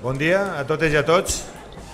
Bon dia a totes i a tots.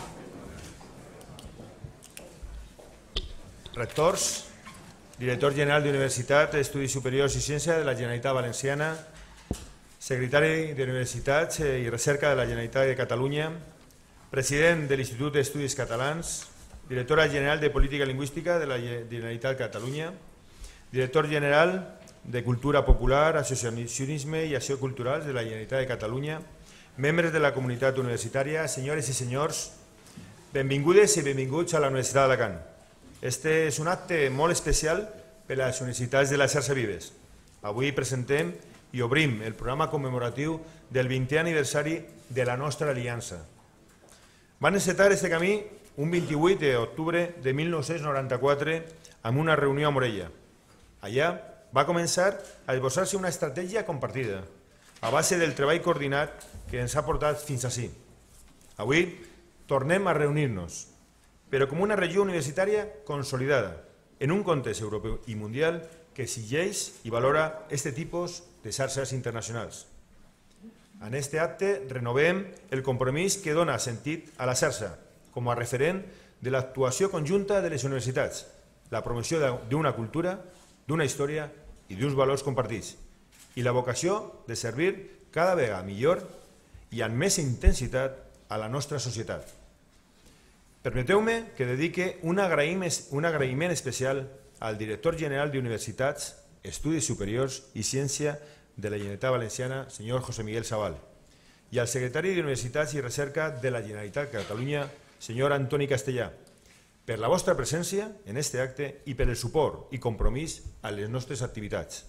Rectors, director general d'Universitat, Estudis Superiors i Ciència de la Generalitat Valenciana, secretari d'Universitats i Recerca de la Generalitat de Catalunya, president de l'Institut d'Estudis Catalans, directora general de Política Lingüística de la Generalitat de Catalunya, director general de Cultura Popular, Associacionisme i Acció Culturals de la Generalitat de Catalunya, membres de la comunitat universitària, senyores i senyors, benvingudes i benvinguts a la Universitat d'Alacant. Este és un acte molt especial per a les universitats de la xarxa Vives. Avui presentem i obrim el programa commemoratiu del 20è aniversari de la nostra aliança. Van encetar aquest camí un 28 d'octubre de 1994 amb una reunió a Morella. Allà va començar a esbossar-se una estratègia compartida, a base del treball coordinat que ens ha portat fins ací. Avui tornem a reunir-nos, però com una regió universitària consolidada, en un context europeu i mundial que exigeix i valora aquest tipus de xarxes internacionals. En aquest acte renovem el compromís que dona sentit a la xarxa com a referent de l'actuació conjunta de les universitats, la promoció d'una cultura, d'una història i d'uns valors compartits, i la vocació de servir cada vegada millor i amb més intensitat a la nostra societat. Permeteu-me que dedique un agraïment especial al director general d'Universitats, Estudis Superiors i Ciència de la Generalitat Valenciana, senyor José Miguel Sabal, i al secretari d'Universitats i Recerca de la Generalitat de Catalunya, senyor Antoni Castellà, per la vostra presència en aquest acte i per el suport i compromís a les nostres activitats.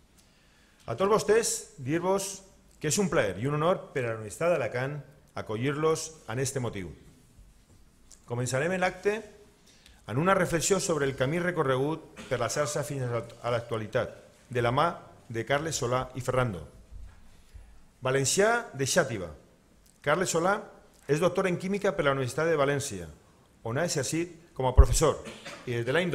A tots vostès, dir-vos que és un plaer i un honor per a la Universitat d'Alacant acollir-los en aquest motiu. Començarem l'acte en una reflexió sobre el camí recorregut per la xarxa fins a l'actualitat, de la mà de Carles Solà i Ferrando. Valencià de Xàtiva. Carles Solà és doctor en Química per la Universitat de València, on ha exercit com a professor i des de l'any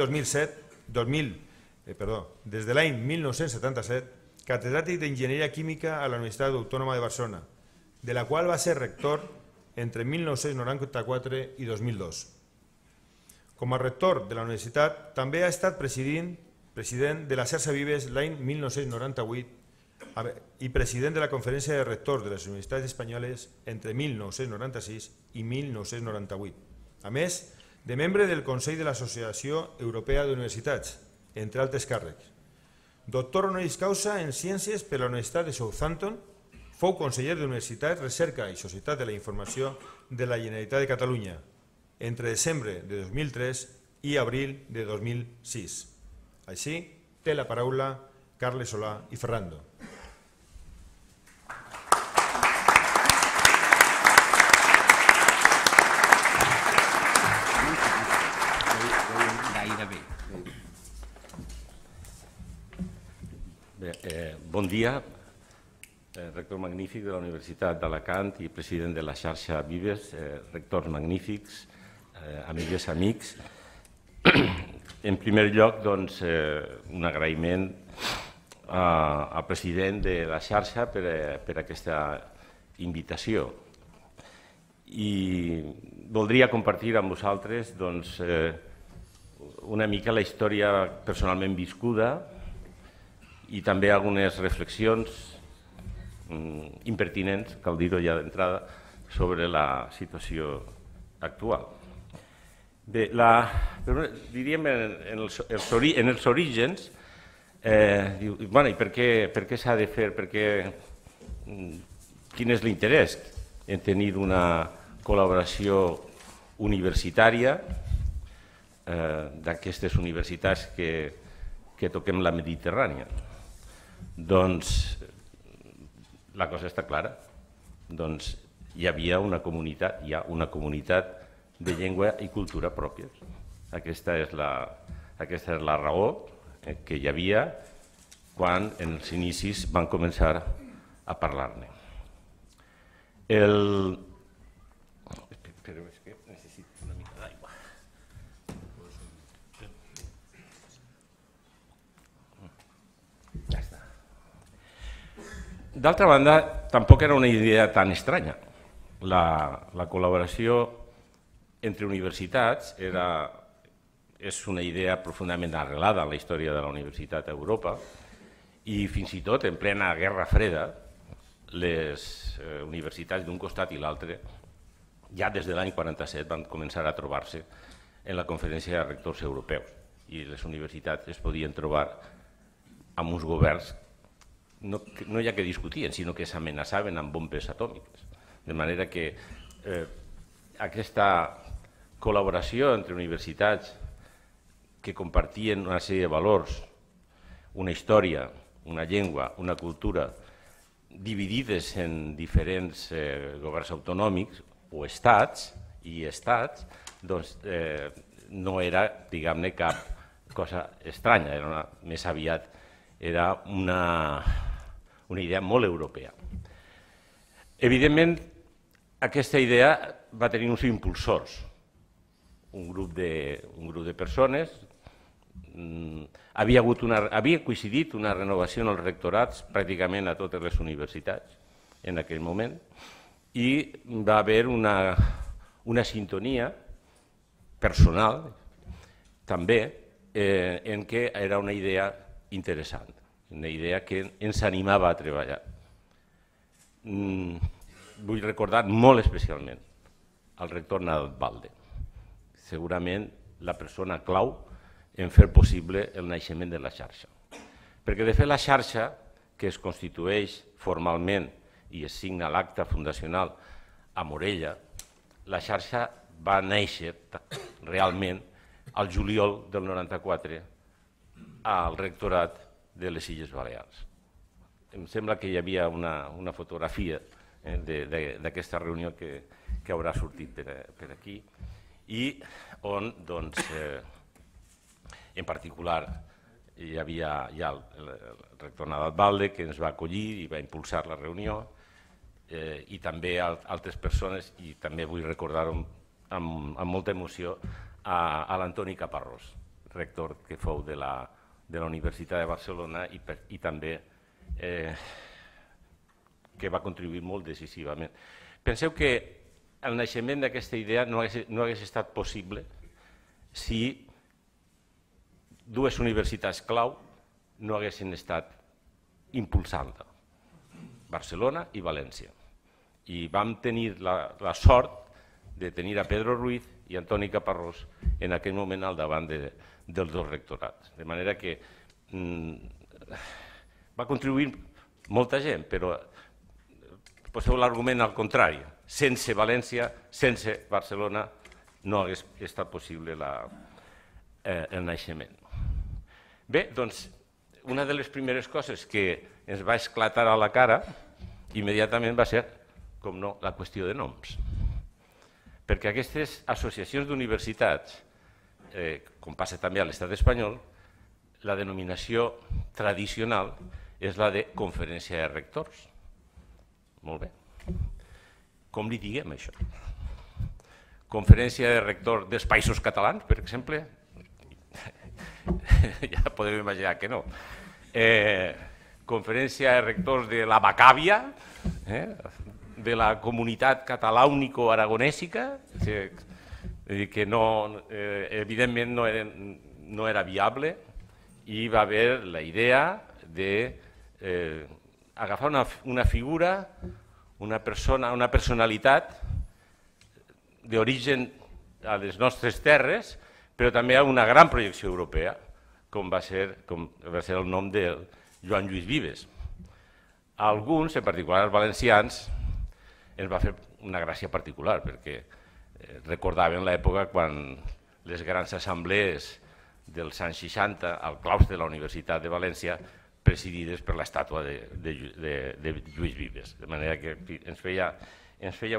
1977 catedràtic d'Enginyeria Química a la Universitat Autònoma de Barcelona, de la qual va ser rector entre 1994 i 2002. Com a rector de la universitat, també ha estat president de la xarxa Vives l'any 1998 i president de la Conferència de Rectors de les Universitats Espanyoles entre 1996 i 1998. A més, de membre del Consell de l'Associació Europea d'Universitats, entre altres càrrecs. Doctor honoris causa en Ciències per la Universitat de Southampton, fou conseller d'Universitat, Recerca i Societat de la Informació de la Generalitat de Catalunya entre desembre de 2003 i abril de 2006. Així, té la paraula Carles Solà i Ferrando. Bon dia, rector magnífic de la Universitat d'Alacant i president de la xarxa Vives, rectors magnífics, amigues, amics. En primer lloc, un agraïment al president de la xarxa per aquesta invitació. I voldria compartir amb vosaltres una mica la història personalment viscuda i també algunes reflexions impertinents, cal dir-ho ja d'entrada, sobre la situació actual. Bé, diríem en els orígens, i per què s'ha de fer, quin és l'interès en tenir una col·laboració universitària d'aquestes universitats que toquem la Mediterrània. Doncs la cosa està clara. Doncs hi havia una comunitat, hi ha una comunitat de llengua i cultura pròpies. Aquesta és la raó que hi havia quan en els inicis van començar a parlar-ne. Però és que necessito una mica d'aigua. Ja està. D'altra banda, tampoc era una idea tan estranya. la col·laboració entre universitats és una idea profundament arrelada en la història de la universitat a Europa i fins i tot en plena Guerra Freda les universitats d'un costat i l'altre ja des de l'any 47 van començar a trobar-se en la Conferència de Rectors Europeus i les universitats es podien trobar amb uns governs no ja que discutien, sinó que s'amenaçaven amb bombes atòmiques. De manera que aquesta col·laboració entre universitats que compartien una sèrie de valors, una història, una llengua, una cultura, dividides en diferents governs autonòmics o estats, doncs no era, diguem-ne, cap cosa estranya, més aviat era una idea molt europea. Evidentment, aquesta idea va tenir uns impulsors, un grup de persones. Havia coincidit una renovació en els rectorats pràcticament a totes les universitats en aquell moment i va haver una sintonia personal també en què era una idea interessant, una idea que ens animava a treballar. Vull recordar molt especialment el rector Nadal Balde, segurament la persona clau en fer possible el naixement de la xarxa. Perquè de fet la xarxa, que es constitueix formalment i es signa l'acte fundacional a Morella, la xarxa va néixer realment al juliol del 94 al rectorat de les Illes Balears. Em sembla que hi havia una fotografia d'aquesta reunió que haurà sortit per aquí i on, doncs, en particular, hi havia ja el rector Nadal Balde que ens va acollir i va impulsar la reunió i també altres persones, i també vull recordar-ho amb molta emoció a l'Antoni Caparrós, rector que fou de la Universitat de Barcelona i també que va contribuir molt decisivament. Penseu que el naixement d'aquesta idea no hagués estat possible si dues universitats clau no haguessin estat impulsant-la, Barcelona i València. I vam tenir la sort de tenir a Pedro Ruiz i Antoni Caparrós en aquell moment al davant dels dos rectorats. De manera que va contribuir molta gent, però poseu l'argument al contrari. Sense València, sense Barcelona, no hagués estat possible el naixement. Bé, doncs, una de les primeres coses que ens va esclatar a la cara immediatament va ser, com no, la qüestió de noms. Perquè aquestes associacions d'universitats, com passa també a l'estat espanyol, la denominació tradicional és la de Conferència de Rectors. Molt bé. Com li diguem això? Conferència de Rectors dels Països Catalans, per exemple? Ja podem imaginar que no. Conferència de Rectors de la Macàbia, de la Comunitat Catalàunico-Aragonèsica, que evidentment no era viable, i va haver la idea d'agafar una figura, una personalitat d'origen a les nostres terres, però també a una gran projecció europea, com va ser el nom de Joan Lluís Vives. A alguns, en particular els valencians, ens va fer una gràcia particular, perquè recordaven l'època quan les grans assemblees dels anys 60 al claustre de la Universitat de València, presidides per l'estàtua de Lluís Vives. De manera que ens feia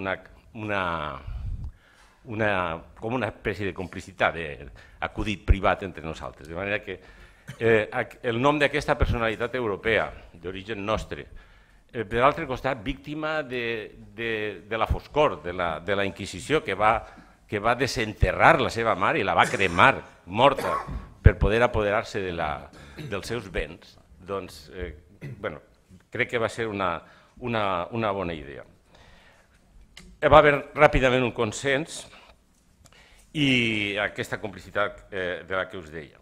com una espècie de complicitat, d'acudit privat entre nosaltres. De manera que el nom d'aquesta personalitat europea, d'origen nostre, per l'altre costat, víctima de la foscor, de la Inquisició, que va desenterrar la seva mare i la va cremar morta per poder apoderar-se dels seus béns, doncs, crec que va ser una bona idea. va haver ràpidament un consens i aquesta complicitat de la que us deia.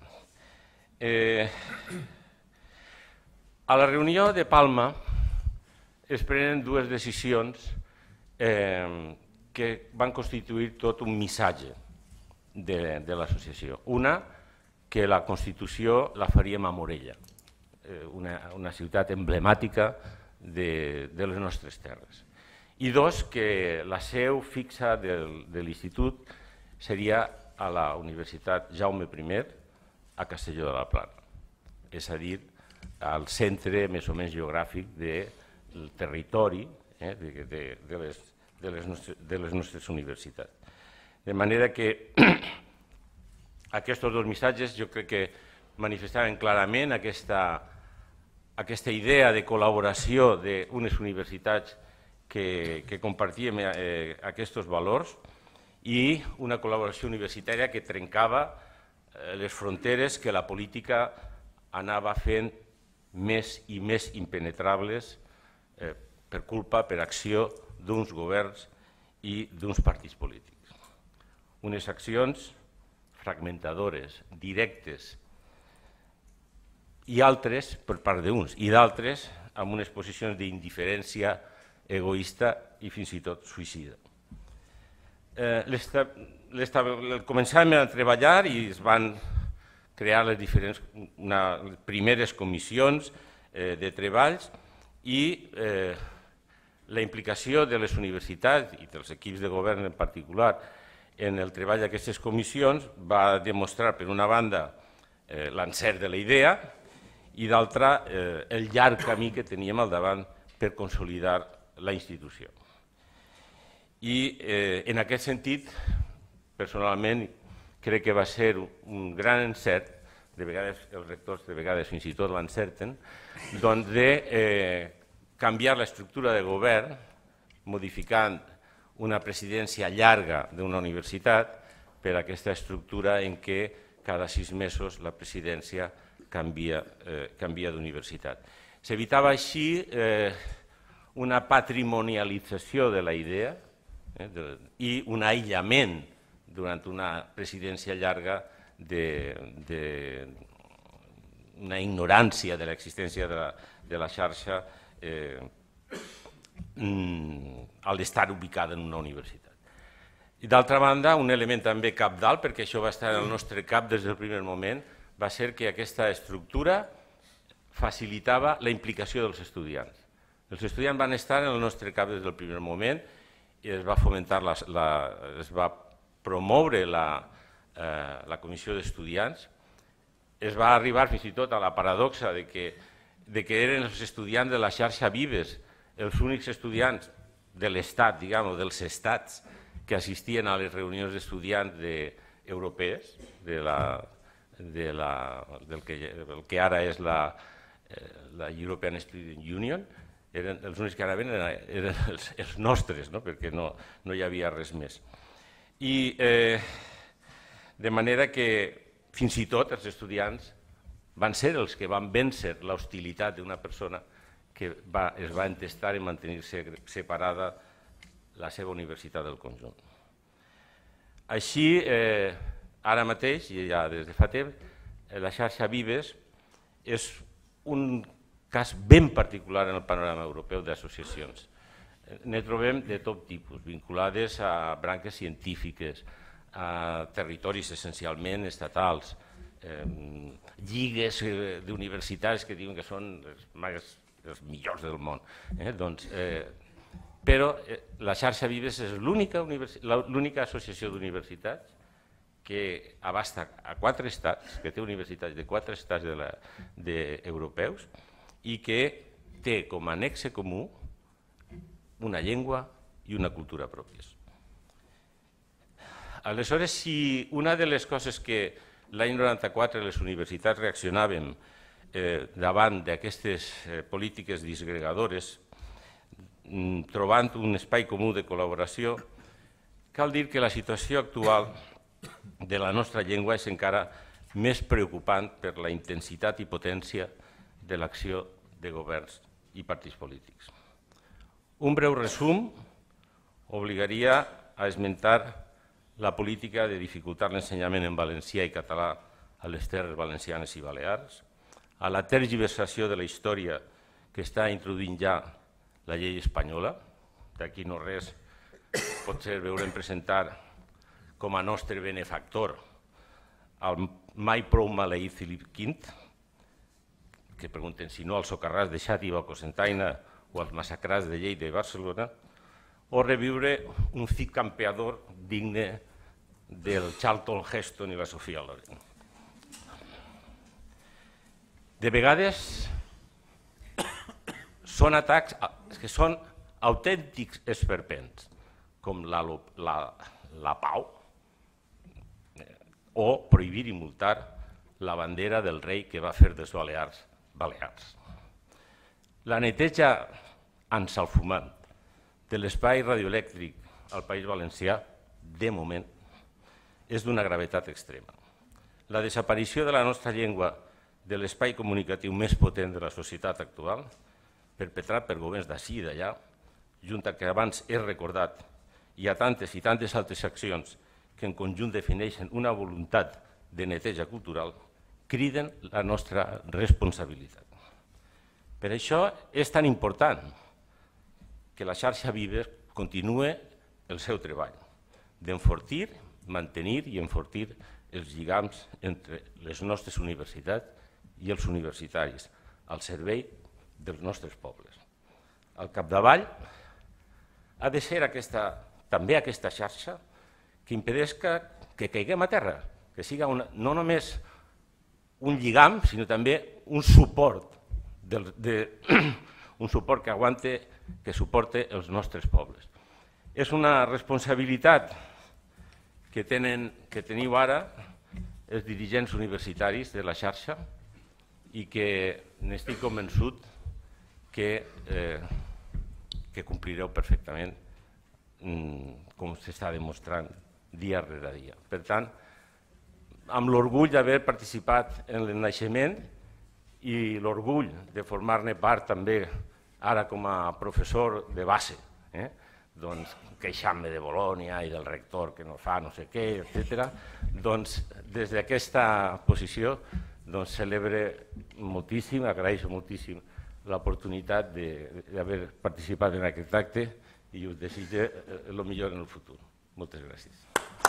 A la reunió de Palma es prenen dues decisions que van constituir tot un missatge de l'associació. Una, que la Constitució la faríem a Morella, una ciutat emblemàtica de les nostres terres. I dos, que la seu fixa de l'institut seria a la Universitat Jaume I a Castelló de la Plana, és a dir, al centre més o menys geogràfic del territori de les nostres universitats. De manera que aquests dos missatges jo crec que manifestaven clarament aquesta idea de col·laboració d'unes universitats que compartíem aquests valors i una col·laboració universitària que trencava les fronteres que la política anava fent més i més impenetrables per culpa, per acció d'uns governs i d'uns partits polítics. Unes accions fragmentadores, directes, i altres per part d'uns, i d'altres amb unes posicions d'indiferència egoista i fins i tot suïcida. Començàvem a treballar i es van crear les primeres comissions de treballs i la implicació de les universitats i dels equips de govern en particular en el treball d'aquestes comissions va demostrar, per una banda, l'encert de la idea i d'altra, el llarg camí que teníem al davant per consolidar la institució. I en aquest sentit, personalment, crec que va ser un gran encert, de vegades els rectors de vegades fins i tot l'encerten, de canviar l'estructura de govern, modificant una presidència llarga d'una universitat per aquesta estructura en què cada 6 mesos la presidència canvia d'universitat. S'evitava així una patrimonialització de la idea i un aïllament durant una presidència llarga d'una ignorància de l'existència de la xarxa al estar ubicada en una universitat. I d'altra banda, un element també cabdal, perquè això va estar en el nostre cap des del primer moment, va ser que aquesta estructura facilitava la implicació dels estudiants. Els estudiants van estar en el nostre cap des del primer moment i es va fomentar, es va promoure la comissió d'estudiants, es va arribar fins i tot a la paradoxa de que eren els estudiants de la xarxa Vives els únics estudiants de l'Estat, diguem, dels estats que assistien a les reunions d'estudiants europees, del que ara és la European Student Union, els únics que anaven eren els nostres, perquè no hi havia res més. I de manera que fins i tot els estudiants van ser els que van vèncer l'hostilitat d'una persona que es va entestar en mantenir-se separada la seva universitat del conjunt. Així, ara mateix, i ja des de fa temps, la xarxa Vives és un cas ben particular en el panorama europeu d'associacions. Ne trobem de tot tipus, vinculades a branques científiques, a territoris essencialment estatals, lligues d'universitats que diuen que són els millors del món. Però la xarxa Vives és l'única associació d'universitats que abasta a 4 estats, que té universitats de 4 estats europeus i que té com a nexe comú una llengua i una cultura pròpies. Aleshores, si una de les coses que l'any 94 les universitats reaccionàvem davant d'aquestes polítiques disgregadores, trobant un espai comú de col·laboració, cal dir que la situació actual de la nostra llengua és encara més preocupant per la intensitat i potència de l'acció de governs i partits polítics. Un breu resum obligaria a esmentar la política de dificultar l'ensenyament en valencià i català a les Terres Valencianes i Balears, a la tergiversació de la història que està introduint ja la llei espanyola. D'aquí no res, potser veurem presentar com a nostre benefactor el mai prou maleït Felip V, que pregunten si no als socarrats de Xàtiva o Cocentaina o als massacrats de Lleida i Barcelona, o reviure un Cid campeador digne del Charlton Heston i la Sofia Loren. De vegades són atacs que són autèntics esperpents, com la pau, o prohibir i multar la bandera del rei que va fer des Balears. La neteja ensalfumant de l'espai radioelèctric al País Valencià, de moment, és d'una gravetat extrema. La desaparició de la nostra llengua de l'espai comunicatiu més potent de la societat actual, perpetrat per governs d'ací i d'allà, junt a que abans he recordat, hi ha tantes i tantes altres accions que en conjunt defineixen una voluntat de neteja cultural, criden la nostra responsabilitat. Per això és tan important que la xarxa Vives continue el seu treball d'enfortir, mantenir i enfortir els lligams entre les nostres universitats i els universitaris, al servei dels nostres pobles. Al capdavall ha de ser també aquesta xarxa que impedeix que caiguem a terra, que siga no només un lligam, sinó també un suport que aguante, que suporte els nostres pobles. És una responsabilitat que teniu ara els dirigents universitaris de la xarxa i que n'estic convençut que complireu perfectament com s'està demostrant dia rere dia. Per tant, amb l'orgull d'haver participat en el naixement i l'orgull de formar-ne part també ara com a professor de base, queixant-me de Bolònia i del rector que no fa no sé què, etc. Doncs des d'aquesta posició celebre moltíssim, agraeixo moltíssim l'oportunitat d'haver participat en aquest acte i us desitjo el millor en el futur. Moltes gràcies.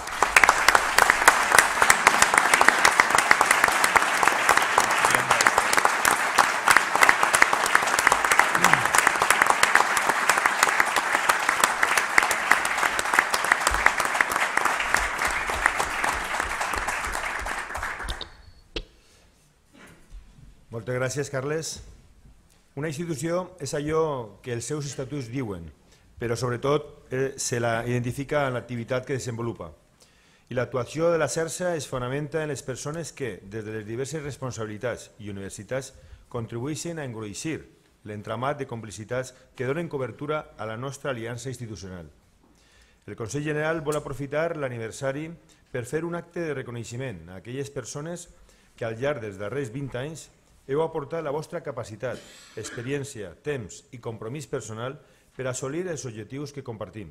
Moltes gràcies, Carles. Una institució és allò que els seus estatuts diuen, però sobretot se la identifica en l'activitat que desenvolupa. I l'actuació de la xarxa es fonamenta en les persones que, des de les diverses responsabilitats i universitats, contribueixen a engruixir l'entramat de complicitats que donen cobertura a la nostra aliança institucional. El Consell General vol aprofitar l'aniversari per fer un acte de reconeixement a aquelles persones que al llarg dels darrers 20 anys heu aportat la vostra capacitat, experiència, temps i compromís personal per assolir els objectius que compartim.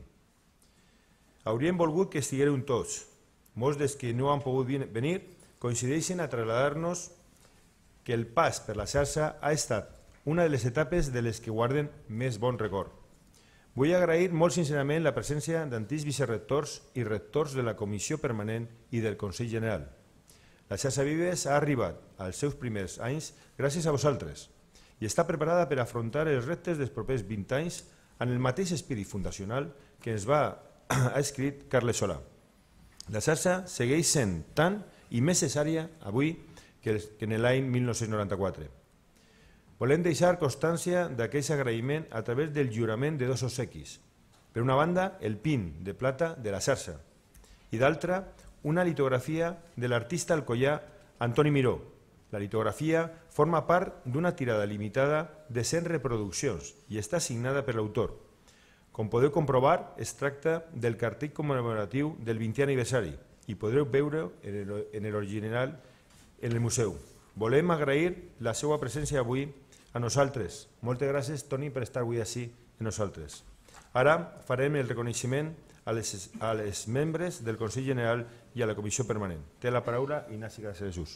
Hauríem volgut que estiguéreu tots. Molts dels que no han pogut venir coincideixen a traslladar-nos que el pas per la xarxa ha estat una de les etapes de les que guarden més bon record. Vull agrair molt sincerament la presència d'antics vicerrectors i rectors de la Comissió Permanent i del Consell General. La xarxa Vives ha arribat als seus primers anys gràcies a vosaltres i està preparada per afrontar els reptes dels propers 20 anys en el mateix espírit fundacional que ens ha escrit Carles Solà. La xarxa segueix sent tant i més necessària avui que en l'any 1994. Volem deixar constància d'aquest agraïment a través del jurament de dos obsequis. Per una banda, el pin de plata de la xarxa i d'altra, una litografia de l'artista alcoià Antoni Miró. La litografia forma part d'una tirada limitada de 100 reproduccions i està signada per l'autor. Com podeu comprovar, es tracta del cartell commemoratiu del 20è aniversari i podreu veure en l'original en el museu. Volem agrair la seva presència avui a nosaltres. Moltes gràcies, Toni, per estar avui així amb nosaltres. Ara farem el reconeixement a les membres del Consell General i a la Comissió Permanent. Té la paraula Ignasi Casadesús.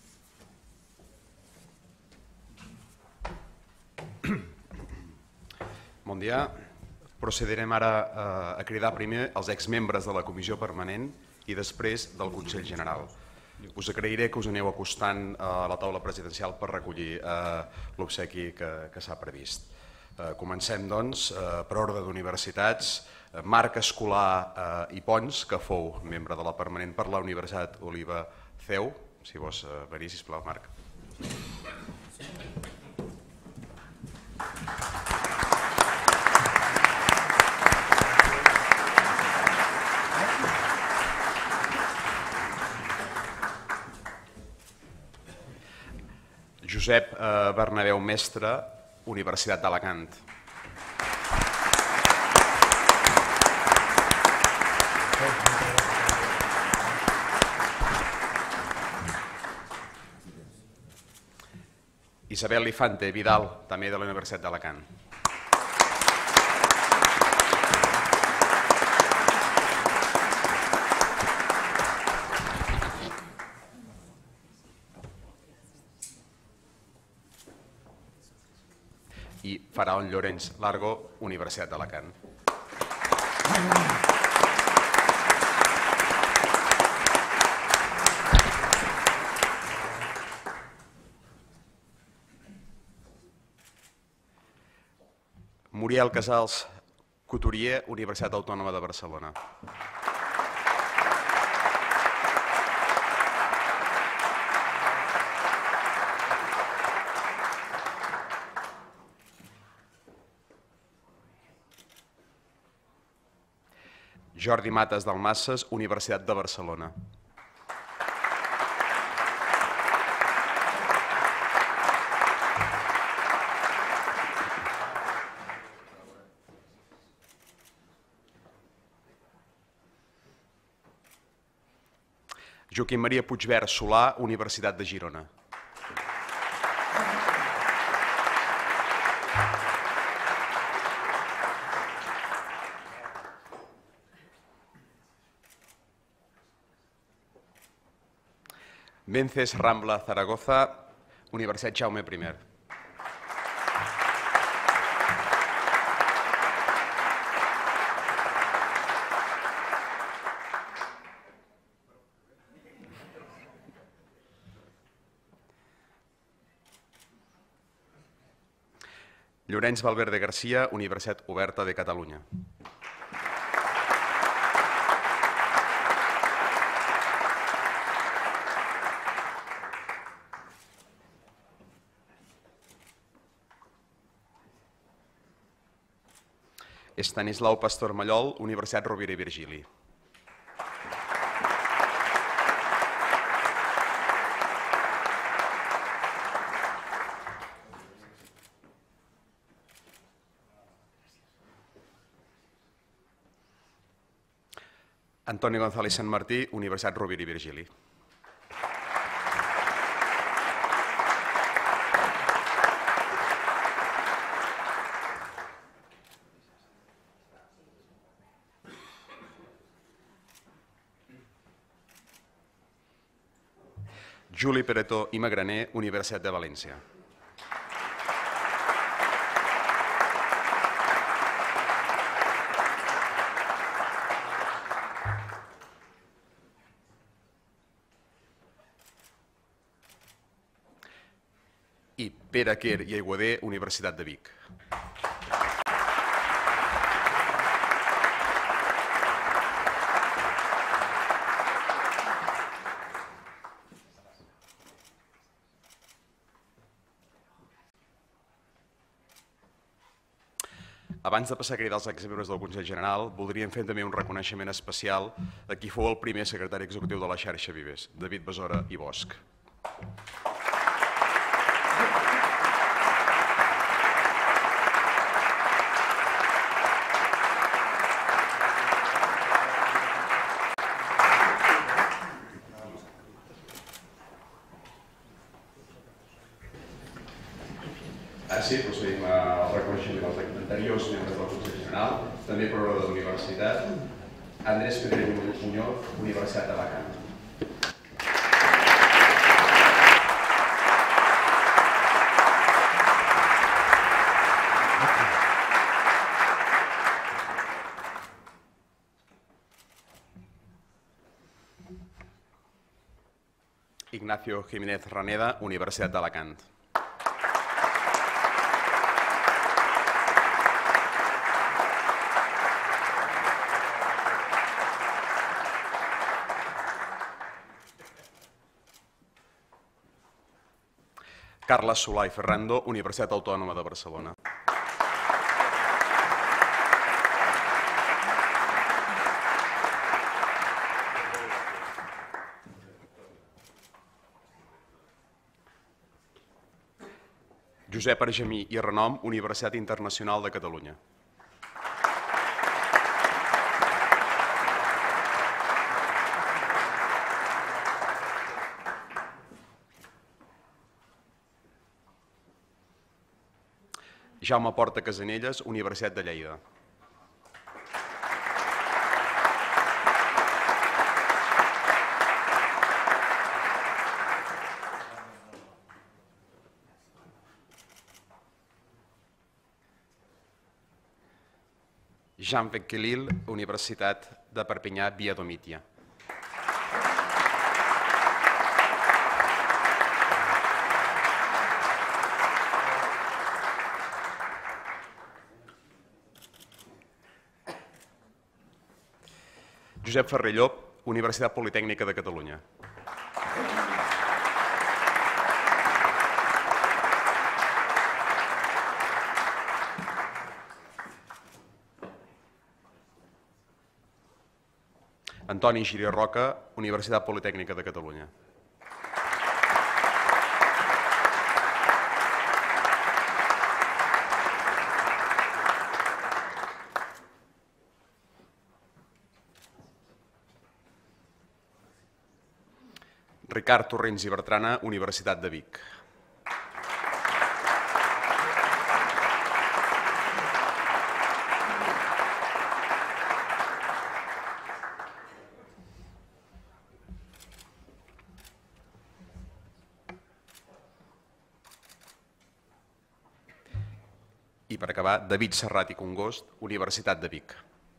Bon dia. Procedirem ara a cridar primer els exmembres de la Comissió Permanent i després del Consell General. Us agrairé que us aneu acostant a la taula presidencial per recollir l'obsequi que s'ha previst. Comencem, doncs, per ordre d'universitats. Marc Escolar i Pons, que fou membre de la Permanent per la Universitat Oliva CEU. Si vols venir, sisplau, Marc. Josep Bernabéu Mestre, Universitat d'Alacant. Isabel Lifante Vidal, també de la Universitat d'Alacant. I Faraón Llorenç Largo, Universitat d'Alacant. Muriel Casals Couturier, Universitat Autònoma de Barcelona. Jordi Mates Dalmasses, Universitat de Barcelona. Joaquim Maria Puigvert Solà, Universitat de Girona. Vences Rambla Zaragoza, Universitat Jaume I. Llorenç Valverde Garcia, Universitat Oberta de Catalunya. Estanislau Pastor Mallol, Universitat Rovira i Virgili. Antoni González Sant Martí, Universitat Rovira i Virgili. Juli Peretó i Magraner, Universitat de València. I Pere Quer i Aiguader, Universitat de Vic. Abans de passar a cridar els exmembres del Consell General, voldríem fer també un reconeixement especial a qui fou el primer secretari executiu de la xarxa Vives, David Besora i Bosch. Ara sí, procedim al reconeixement dels anteriors membres del Consell General, també per ordre de la Universitat. Andrés Pedrero Muñoz, Universitat d'Alacant. Ignacio Jiménez Raneda, Universitat d'Alacant. Carles Solà i Ferrando, Universitat Autònoma de Barcelona. Josep Argemí i Renom, Universitat Internacional de Catalunya. Jaume Porta Casanelles, Universitat de Lleida. Jean Vecquelil, Universitat de Perpinyà, Via Domitia. Josep Ferrer Llop, Universitat Politècnica de Catalunya. Antoni Giri Roca, Universitat Politècnica de Catalunya. Ricard Torrents i Bertrana, Universitat de Vic. I per acabar, David Serrat i Congost, Universitat de Vic.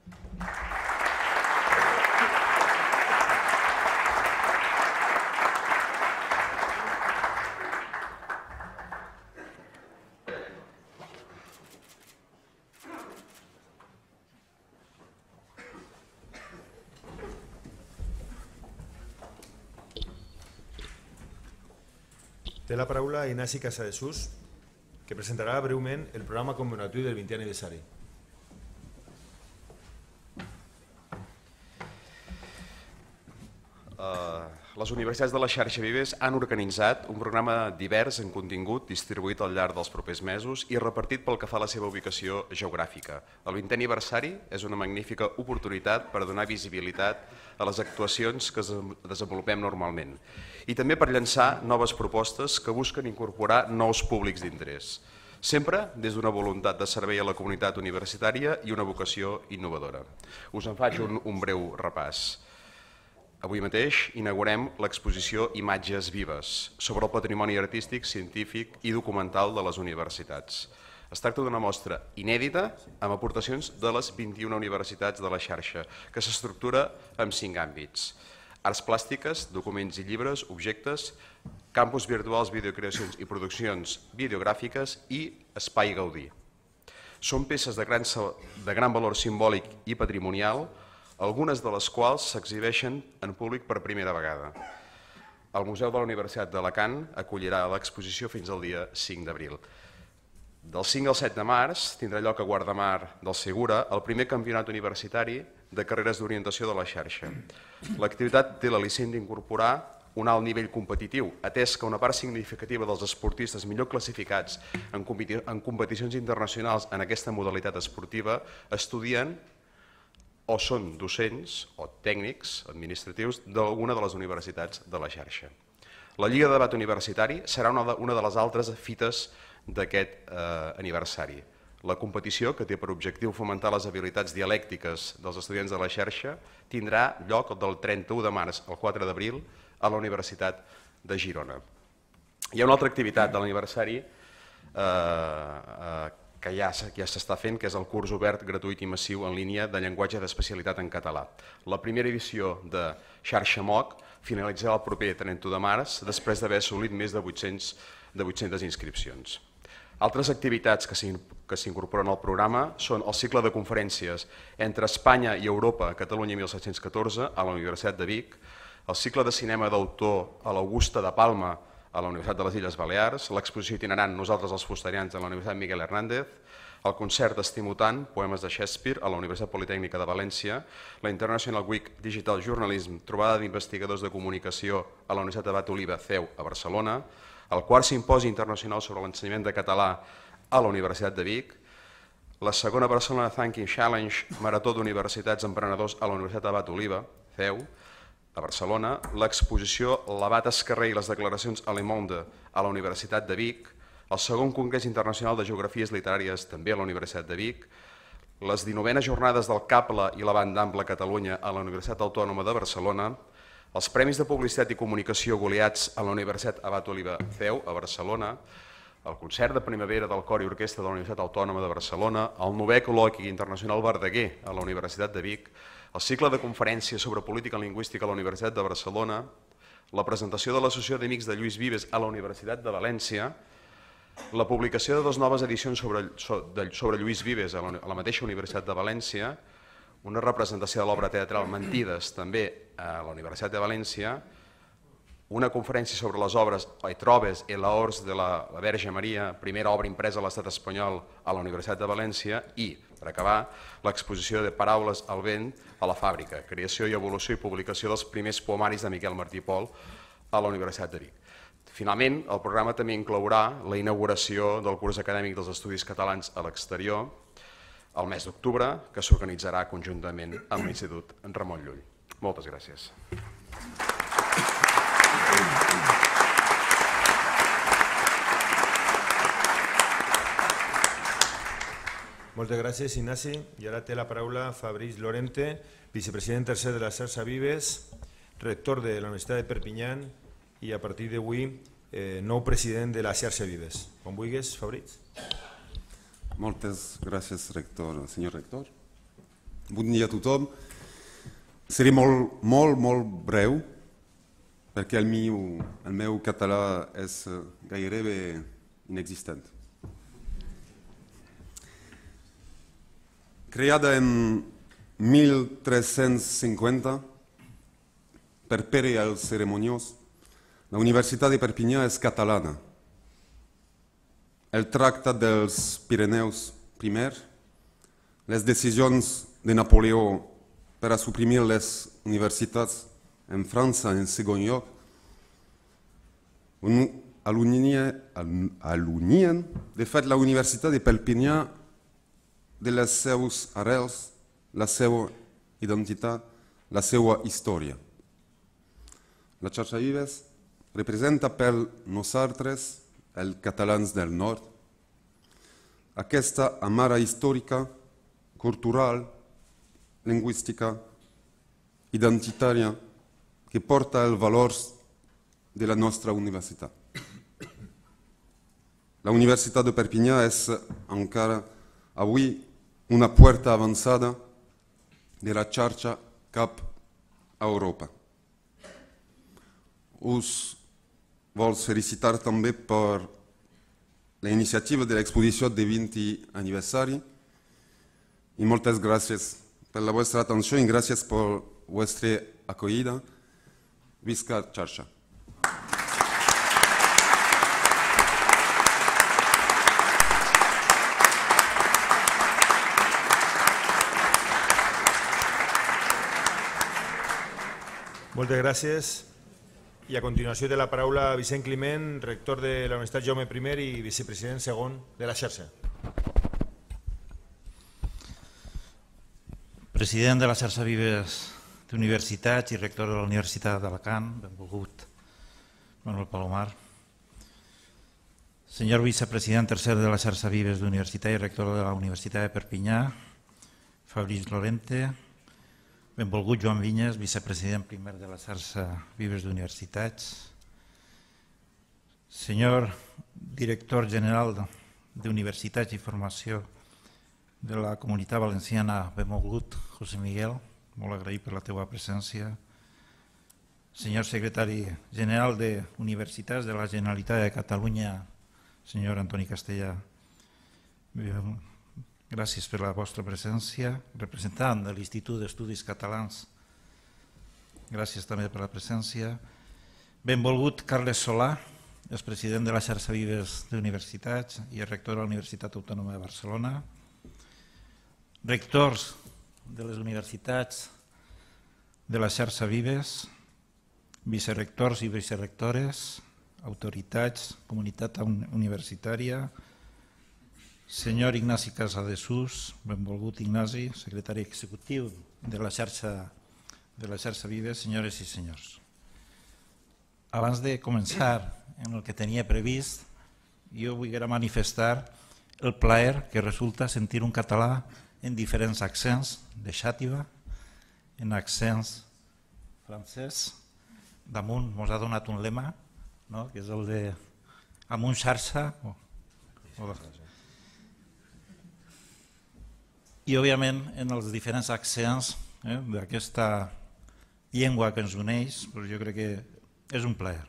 Té la paraula Ignasi Casadesús, que presentarà breument el programa commemoratiu del 20è aniversari. Les universitats de la xarxa Vives han organitzat un programa divers en contingut distribuït al llarg dels propers mesos i repartit pel que fa a la seva ubicació geogràfica. El 20è aniversari és una magnífica oportunitat per donar visibilitat a les actuacions que desenvolupem normalment i també per llançar noves propostes que busquen incorporar nous públics d'interès, sempre des d'una voluntat de servei a la comunitat universitària i una vocació innovadora. Us en faig un breu repàs. Avui mateix inaugurem l'exposició Imatges Vives sobre el patrimoni artístic, científic i documental de les universitats. Es tracta d'una mostra inèdita amb aportacions de les 21 universitats de la xarxa, que s'estructura en 5 àmbits: arts plàstiques, documents i llibres, objectes, campus virtuals, videocreacions i produccions videogràfiques i espai Gaudí. Són peces de gran valor simbòlic i patrimonial, algunes de les quals s'exhibeixen en públic per primera vegada. El Museu de la Universitat d'Alacant acollirà l'exposició fins al dia 5 d'abril. Del 5 al 7 de març tindrà lloc a Guardamar del Segura el primer campionat universitari de carreres d'orientació de la xarxa. L'activitat té l'al·licient d'incorporar un alt nivell competitiu, atès que una part significativa dels esportistes millor classificats en competicions internacionals en aquesta modalitat esportiva estudien o són docents o tècnics administratius d'alguna de les universitats de la xarxa. La Lliga de Debat Universitari serà una de les altres fites d'aquest aniversari. La competició, que té per objectiu fomentar les habilitats dialèctiques dels estudiants de la xarxa, tindrà lloc del 31 de març al 4 d'abril a la Universitat de Girona. Hi ha una altra activitat de l'aniversari que ja s'està fent, que és el curs obert, gratuït i massiu en línia de llenguatge d'especialitat en català. La primera edició de Xarxa MOOC finalitzarà el proper 31 de març, després d'haver assolit més de 800 inscripcions. Altres activitats que s'incorporen al programa són el cicle de conferències entre Espanya i Europa, Catalunya 1714, a la Universitat de Vic, el cicle de cinema d'autor a l'Augusta de Palma, a la Universitat de les Illes Balears, l'exposició itinerant Nosaltres els Fusterians a la Universitat Miguel Hernández, el concert Estimutant, poemes de Shakespeare, a la Universitat Politècnica de València, la International Week Digital Journalism, trobada d'investigadors de comunicació a la Universitat Abat Oliba, CEU, a Barcelona, el quart simposi internacional sobre l'ensenyament de català a la Universitat de Vic, la segona Barcelona Thinking Challenge, marató d'universitats emprenedors a la Universitat Abat Oliba, CEU, a Barcelona, l'exposició L'Abat Escarrer i les declaracions a Le Monde a la Universitat de Vic, el segon Congrés Internacional de Geografies Literàries també a la Universitat de Vic, les 19enes jornades del Cable i la Banda Ampla Catalunya a la Universitat Autònoma de Barcelona, els Premis de Publicitat i Comunicació Goliats a la Universitat Abat Oliba CEU a Barcelona, el concert de primavera del Cor i Orquestra de la Universitat Autònoma de Barcelona, el 9è Col·loqui Internacional Verdaguer a la Universitat de Vic, el cicle de conferències sobre política lingüística a la Universitat de Barcelona, la presentació de l'Associació d'Amics de Lluís Vives a la Universitat de València, la publicació de 2 noves edicions sobre Lluís Vives a la mateixa Universitat de València, una representació de l'obra teatral Mentides també a la Universitat de València, una conferència sobre les obres Trobes i l'Ors de la Verge Maria, primera obra impresa a l'estat espanyol a la Universitat de València i, per acabar, l'exposició de Paraules al vent a la Fàbrica, creació i evolució i publicació dels primers poemaris de Miquel Martí i Pol a la Universitat de Vic. Finalment, el programa també inclourà la inauguració del curs acadèmic dels Estudis Catalans a l'exterior el mes d'octubre, que s'organitzarà conjuntament amb l'Institut Ramon Llull. Moltes gràcies. Moltes gràcies, Ignasi. I ara té la paraula Fabrice Lorente, vicepresident tercer de la xarxa Vives, rector de la Universitat de Perpinyà i a partir d'avui nou president de la xarxa Vives. Com vulguis, Fabrice. Moltes gràcies, senyor rector. Bon dia a tothom. Seré molt breu, perquè el meu català és gairebé inexistent. Creada en 1350 per Pere el Cerimoniós, la Universitat de Perpinyà és catalana. El Tractat dels Pirineus I, les decisions de Napoleó per a suprimir les universitats en França en segon lloc, allunien, de fet, la Universitat de Perpinyà de les seus arrels, la seva identitat, la seva història. La xarxa Vives representa per nosaltres, els catalans del nord, aquesta amara històrica, cultural, lingüística, identitària, que porta els valors de la nostra universitat. La Universitat de Perpinyà és encara avui una porta avançada de la xarxa cap a Europa. Us vols felicitar també per la iniciativa de l'exposició de 20 aniversari i moltes gràcies per la vostra atenció i gràcies per la vostra acollida. Visca xarxa! Moltes gràcies. I a continuació té la paraula Vicent Climent, rector de la Universitat Jaume I i vicepresident segon de la xarxa. President de la xarxa Vives d'Universitats i rector de la Universitat d'Alacant, benvolgut Manuel Palomar. Senyor vicepresident tercer de la xarxa Vives d'Universitat i rector de la Universitat de Perpinyà, Fabrice Lorente, benvolgut Joan Vinyes, vicepresident primer de la xarxa Vives d'Universitats, senyor director general d'Universitats i Formació de la Comunitat Valenciana, benvolgut José Miguel, molt agraït per la teva presència, senyor secretari general d'Universitats de la Generalitat de Catalunya, senyor Antoni Castellà, gràcies per la vostra presència, representant de l'Institut d'Estudis Catalans, gràcies també per la presència, benvolgut Carles Solà, és president de la xarxa Vives d'Universitats i rector de la Universitat Autònoma de Barcelona, rectors de les universitats de la xarxa Vives, vicerectors i vicerectores, autoritats, comunitat universitària, senyor Ignasi Casadesús, benvolgut Ignasi, secretari executiu de la xarxa Vives, senyores i senyors. Abans de començar en el que tenia previst, jo vull manifestar el plaer que resulta sentir un català en diferents accents, de xàtiva, en accents francès. Damunt ens ha donat un lema, que és el de amunt xarxa. I, òbviament, en els diferents accents d'aquesta llengua que ens uneix, jo crec que és un plaer.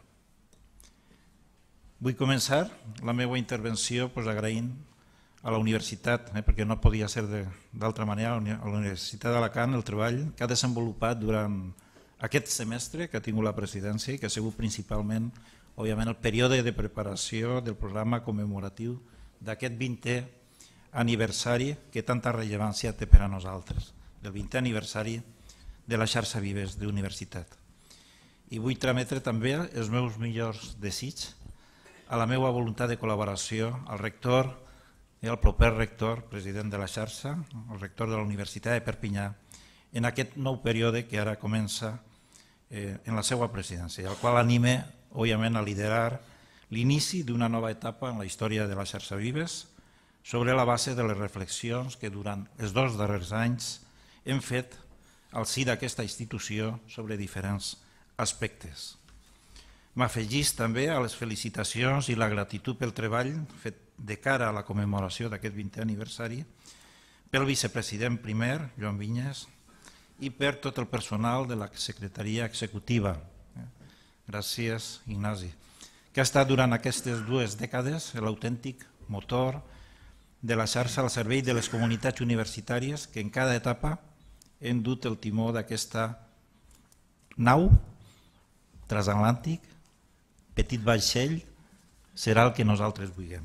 Vull començar la meva intervenció agraint a la universitat, perquè no podia ser d'altra manera, a la Universitat d'Alacant, el treball que ha desenvolupat durant aquest semestre que ha tingut la presidència i que ha sigut principalment, òbviament, el període de preparació del programa commemoratiu d'aquest 20è aniversari que tanta rellevància té per a nosaltres, del 20è aniversari de la xarxa Vives d'Universitat. I vull trametre també els meus millors desitjos a la meva voluntat de col·laboració al rector i al proper rector, president de la xarxa, el rector de la Universitat de Perpinyà, en aquest nou període que ara comença en la seva presidència, el qual anime, òbviament, a liderar l'inici d'una nova etapa en la història de la xarxa Vives sobre la base de les reflexions que durant els 2 darrers anys hem fet al si d'aquesta institució sobre diferents aspectes. M'afegís també a les felicitacions i la gratitud pel treball fet de cara a la commemoració d'aquest 20è aniversari pel vicepresident primer, Joan Vinyes, i per tot el personal de la secretaria executiva. Gràcies, Ignasi, que ha estat durant aquestes 2 dècades l'autèntic motor de la xarxa al servei de les comunitats universitàries que en cada etapa hem dut el timó d'aquesta nau transatlàntic, petit vaixell, serà el que nosaltres vulguem.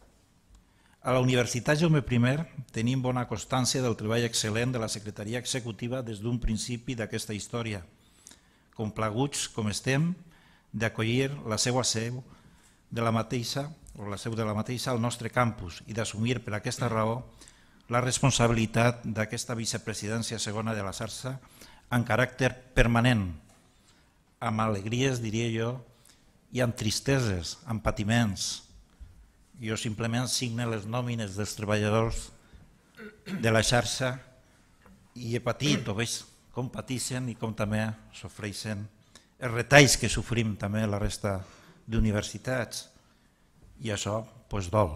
A la Universitat Jaume I tenim bona constància del treball excel·lent de la secretaria executiva des d'un principi d'aquesta història, complaguts com estem d'acollir la seva seu de la mateixa al nostre campus i d'assumir per aquesta raó la responsabilitat d'aquesta vicepresidència segona de la xarxa en caràcter permanent, amb alegries, diria jo, i amb tristeses, amb patiments. Jo simplement signe les nòmines dels treballadors de la xarxa i he patit, o veig com pateixen i com també sofreixen els retalls que sofrim també la resta d'universitats i això dol.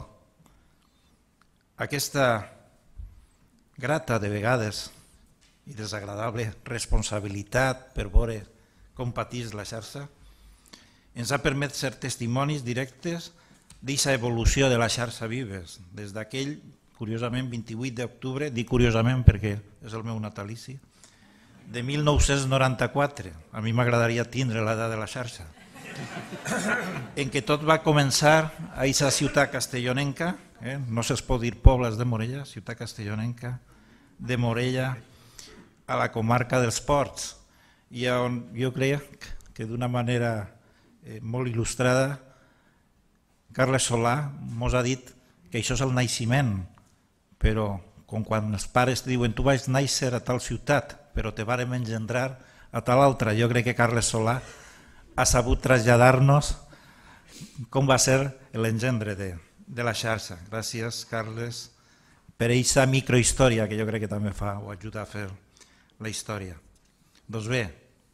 Aquesta grata de vegades i desagradable responsabilitat per veure com pateix la xarxa ens ha permès ser testimonis directes d'aquesta evolució de la xarxa Vives, des d'aquell, curiosament, 28 d'octubre, dic curiosament perquè és el meu natalici, de 1994, a mi m'agradaria tindre l'edat de la xarxa, en què tot va començar a aquesta ciutat castellonenca, no se'ls pot dir Pobles de Morella, ciutat castellonenca, de Morella a la comarca dels Ports, i on jo crec que d'una manera molt il·lustrada Carles Solà ens ha dit que això és el naixement, però com quan els pares diuen tu vas néixer a tal ciutat, però te vàrem engendrar a tal altra. Jo crec que Carles Solà ha sabut traslladar-nos com va ser l'engendre de la xarxa. Gràcies, Carles, per aquesta microhistòria que jo crec que també fa o ajuda a fer la història. Doncs bé,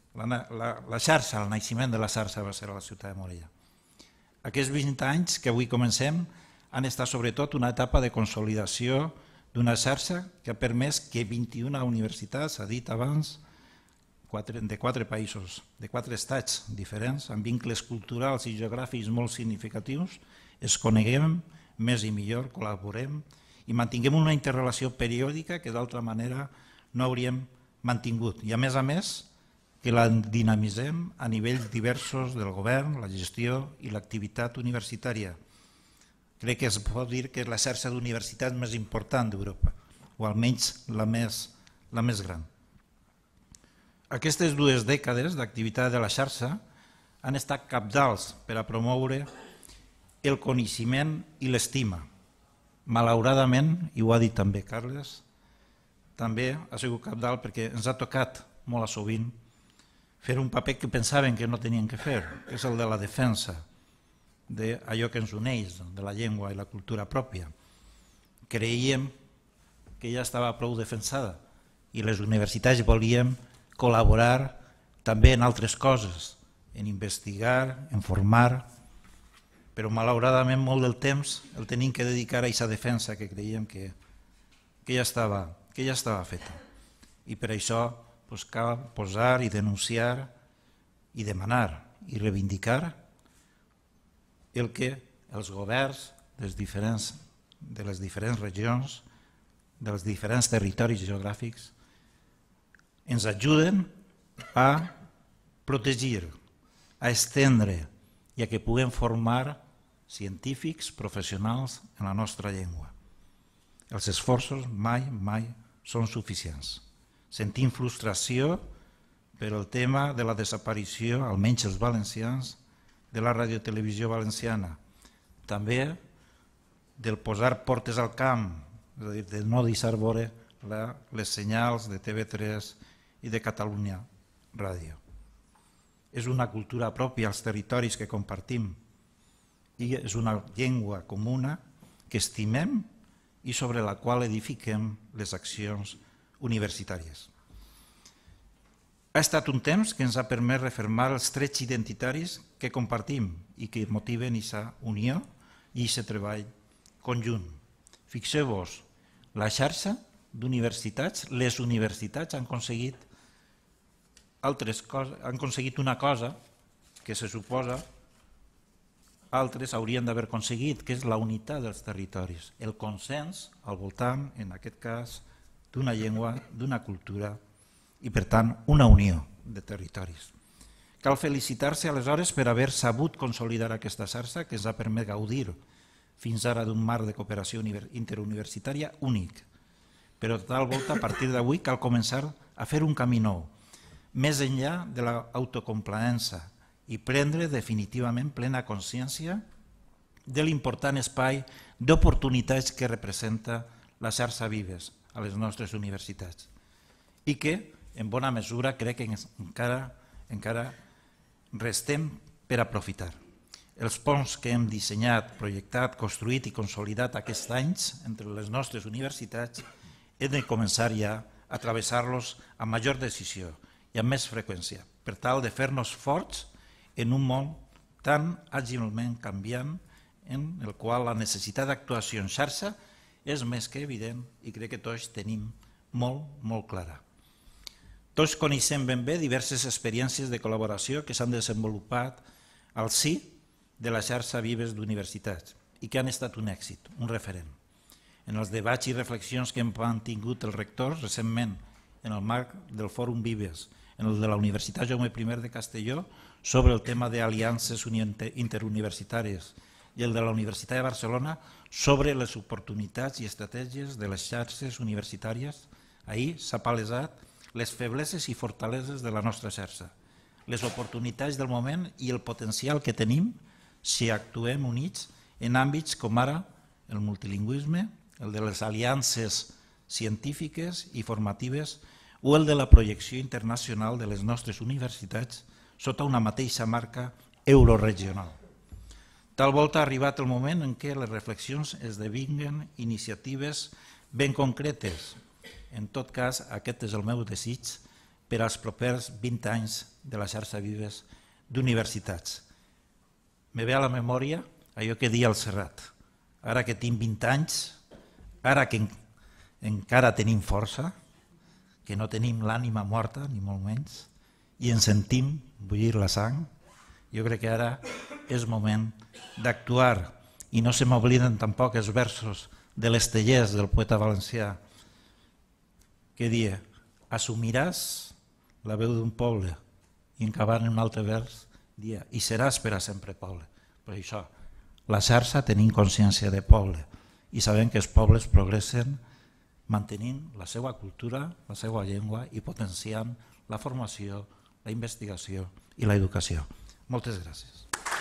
la xarxa, el naixement de la xarxa va ser a la ciutat de Morella. Aquests 20 anys que avui comencem han estat sobretot una etapa de consolidació d'una xarxa que ha permès que 21 universitats, s'ha dit abans, de 4 països, de 4 estats diferents, amb vincles culturals i geogràfics molt significatius, es coneguem més i millor, col·laborem i mantinguem una interrelació periòdica que d'altra manera no hauríem mantingut. I a més, que la dinamitzem a nivells diversos del govern, la gestió i l'activitat universitària. Crec que es pot dir que és la xarxa d'universitats més important d'Europa, o almenys la més gran. Aquestes 2 dècades d'activitat de la xarxa han estat cabdals per a promoure el coneixement i l'estima. Malauradament, i ho ha dit també Carles, també ha sigut cabdal perquè ens ha tocat molt a sovint fer un paper que pensaven que no tenien que fer, que és el de la defensa d'allò que ens uneix, de la llengua i la cultura pròpia. Creiem que ja estava prou defensada i les universitats volíem col·laborar també en altres coses, en investigar, en formar, però malauradament molt del temps el tenim que dedicar a aquesta defensa que creiem que ja estava feta. I per això cal posar i denunciar i demanar i reivindicar el que els governs de les diferents regions, dels diferents territoris geogràfics, ens ajuden a protegir, a estendre i a que puguem formar científics professionals en la nostra llengua. Els esforços mai són suficients. Sentim frustració per el tema de la desaparició, almenys els valencians, de la radiotelevisió valenciana. També del posar portes al camp, és a dir, de no deixar veure les senyals de TV3 i de Catalunya Ràdio. És una cultura pròpia als territoris que compartim i és una llengua comuna que estimem i sobre la qual edifiquem les accions universitàries. Ha estat un temps que ens ha permès refermar els trets identitaris que compartim i que motiven aquesta unió i aquest treball conjunt. Fixeu-vos, la xarxa d'universitats, les universitats han aconseguit una cosa que se suposa altres haurien d'haver aconseguit, que és la unitat dels territoris, el consens al voltant, en aquest cas, d'una llengua, d'una cultura i, per tant, una unió de territoris. Cal felicitar-se aleshores per haver sabut consolidar aquesta xarxa que ens ha permès gaudir fins ara d'un marc de cooperació interuniversitària únic. Però de tal volta, a partir d'avui, cal començar a fer un camí nou, més enllà de l'autocomplaença i prendre definitivament plena consciència de l'important espai d'oportunitats que representa la xarxa Vives a les nostres universitats i que, en bona mesura, crec que encara restem per aprofitar. Els ponts que hem dissenyat, projectat, construït i consolidat aquests anys entre les nostres universitats hem de començar ja a travessar-los amb major decisió i amb més freqüència, per tal de fer-nos forts en un món tan àgilment canviant en el qual la necessitat d'actuació en xarxa és més que evident i crec que tots tenim molt clara. Tots coneixem ben bé diverses experiències de col·laboració que s'han desenvolupat al si de la xarxa Vives d'universitats i que han estat un èxit, un referent. En els debats i reflexions que hem mantingut els rectors recentment en el marc del Fòrum Vives, en el de la Universitat Jaume I de Castelló, sobre el tema d'aliances interuniversitàries i el de la Universitat de Barcelona sobre les oportunitats i estratègies de les xarxes universitàries. Ahir s'ha palesat les febleses i fortaleses de la nostra xarxa, les oportunitats del moment i el potencial que tenim si actuem units en àmbits com ara el multilingüisme, el de les aliances científiques i formatives o el de la projecció internacional de les nostres universitats sota una mateixa marca euroregional. Tal volta ha arribat el moment en què les reflexions esdevinguen iniciatives ben concretes. En tot cas, aquest és el meu desig per als propers 20 anys de la xarxa Vives d'universitats. Me ve a la memòria allò que dia el Serrat. Ara que tinc 20 anys, ara que encara tenim força, que no tenim l'ànima morta, ni molt menys, i ens sentim bullir la sang, jo crec que ara és moment d'actuar. I no se m'obliden tampoc els versos de l'Estellers, del poeta valencià, que dia, assumiràs la veu d'un poble, i acabant en un altre vers, dia, i seràs per a sempre poble. Per això, la xarxa tenim consciència de poble, i sabem que els pobles progressen mantenint la seva cultura, la seva llengua i potenciant la formació, la investigació i l'educació. Moltes gràcies.